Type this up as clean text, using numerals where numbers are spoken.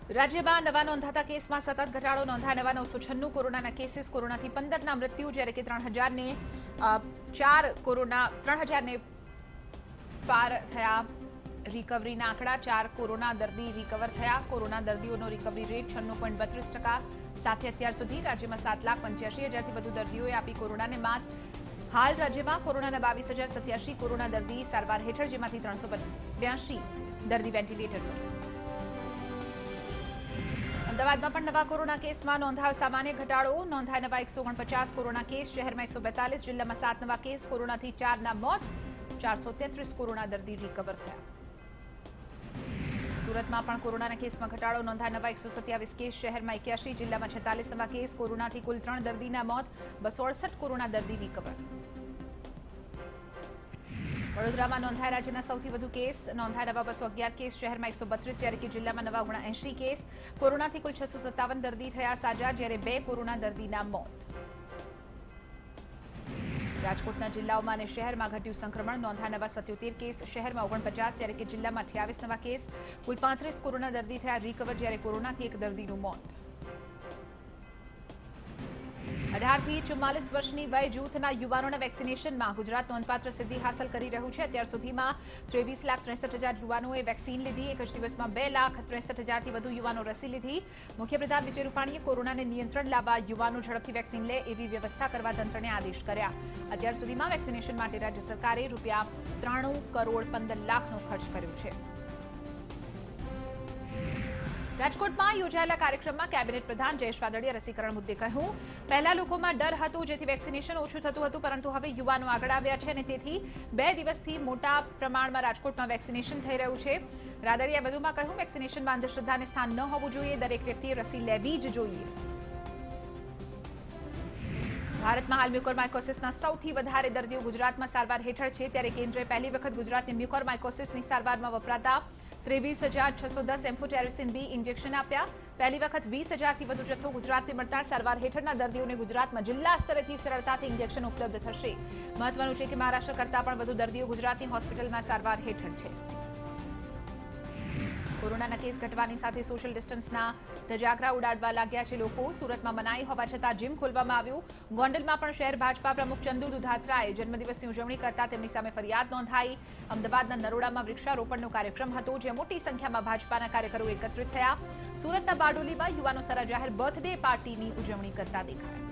રાજ્યમાં નવા નોંધાતા કેસમાં સતત ઘટાડો નોંધાયા નવા 996 કોરોનાના કેસીસ કોરોનાથી 15ના મૃત્યુ જ્યારે કે 3000ને પાર થયા રિકવરીના આંકડા 4 કોરોના દર્દી રિકવર થયા કોરોના દર્દીઓનો રિકવરી રેટ 96.32% સાથે અત્યાર સુધી રાજ્યમાં 7,85,000થી વધુ દર્દીઓએ આપી કોરોનાને માત હાલ રાજ્યમાં કોરોનાના 22,087 કોરોના દર્દી સારવાર હેઠળ જેમાંથી 382 દર્દી વેન્ટિલેટર પર અમદાવાદમાં પણ નવા કોરોના કેસમાં નોંધાયો સામાન્ય ઘટાડો નોંધાયા નવા 149 કોરોના કેસ શહેરમાં 142 જિલ્લામાં 7 નવા કેસ કોરોનાથી 4ના મોત 433 કોરોના દર્દી રિકવર થયા સુરતમાં પણ કોરોનાના કેસમાં ઘટાડો નોંધાયા નવા 127 કેસ શહેરમાં 81 જિલ્લામાં 46 નવા કેસ કોરોનાથી કુલ 3 દર્દીના મોત 268 કોરોના દર્દી રિકવર વડોદરામાં નોંધાયા રાજ્યના સૌથી વધુ કેસ નોંધાયા નવા 211 કેસ શહેરમાં 132 જ્યારે કે જિલ્લામાં નવા 79 કેસ કોરોનાથી કુલ 657 દર્દી થયા સાજા જ્યારે 2 કોરોના દર્દીના મોત રાજકોટના જિલ્લાઓમાં અને શહેરમાં ઘટ્યું સંક્રમણ નોંધાયા નવા 77 કેસ શહેરમાં 49 જ્યારે કે જિલ્લામાં 28 નવા કેસ કુલ 35 કોરોના દર્દી થયા રિકવર જ્યારે કોરોનાથી એક દર્દીનું મોત 18 થી 44 વર્ષની વય જૂથના યુવાનોના વેક્સિનેશનમાં ગુજરાત નોંધપાત્ર સિદ્ધિ હાંસલ કરી રહ્યું છે અત્યાર સુધીમાં 23,63,000 યુવાનોએ વેક્સિન લીધી એક જ દિવસમાં 2,63,000થી વધુ યુવાનો રસી લીધી મુખ્યપ્રધાન વિજય રૂપાણીએ કોરોનાને નિયંત્રણ લાવવા યુવાનો ઝડપથી વેક્સિન લે એવી વ્યવસ્થા કરવા તંત્રને આદેશ કર્યા અત્યાર સુધીમાં વેક્સિનેશન માટે રાજ્ય સરકારે ₹93,15,00,000નો ખર્ચ કર્યો છે રાજકોટમાં યોજાયેલા કાર્યક્રમમાં કેબિનેટ પ્રધાન જયેશ વાદળીએ રસીકરણ મુદ્દે કહ્યું પહેલા લોકોમાં ડર હતો જેથી વેક્સિનેશન ઓછું થતું હતું પરંતુ હવે યુવાનો આગળ આવ્યા છે અને તેથી 2 દિવસથી મોટા પ્રમાણમાં રાજકોટમાં વેક્સિનેશન થઈ રહ્યું છે રાદડીએ વધુમાં કહ્યું વેક્સિનેશનમાં અંધશ્રદ્ધાને સ્થાન ન હોવું જોઈએ દરેક વ્યક્તિએ રસી લેવી જ જોઈએ ભારતમાં હાલ મ્યુકોરમાઇકોસિસના સૌથી વધારે દર્દીઓ ગુજરાતમાં સારવાર હેઠળ છે ત્યારે કેન્દ્રએ પહેલી વખત ગુજરાતને મ્યુકોરમાઇકોસિસની સારવારમાં વપરાતા 23,610 એમ્ફોટેરિસિન બી ઇન્જેક્શન આપ્યા પહેલી વખત 20,000થી વધુ જથ્થો ગુજરાતને મળતા સારવાર હેઠળના દર્દીઓને ગુજરાતમાં જિલ્લા સ્તરેથી સરળતાથી ઇન્જેક્શન ઉપલબ્ધ થશે મહત્વનું છે કે મહારાષ્ટ્ર કરતાં પણ વધુ દર્દીઓ ગુજરાતની હોસ્પિટલમાં સારવાર હેઠળ છે કોરોનાના કેસ ઘટવાની સાથે સોશિયલ ડિસ્ટન્સના ધજાગરા ઉડાડવા લાગ્યા છે લોકો સુરતમાં મનાઈ હોવા છતાં જીમ ખોલવામાં આવ્યું ગોંડલમાં પણ શહેર ભાજપા પ્રમુખ ચંદુ દુધાત્રાએ જન્મદિવસની ઉજવણી કરતા તેમની સામે ફરિયાદ નોંધાઈ અમદાવાદના નરોડામાં વૃક્ષારોપણનો કાર્યક્રમ હતો જ્યાં મોટી સંખ્યામાં ભાજપાના કાર્યકરો એકત્રિત થયા સુરતના બારડોલીમાં યુવાનો સારા જાહેર બર્થડે પાર્ટીની ઉજવણી કરતા દેખાયા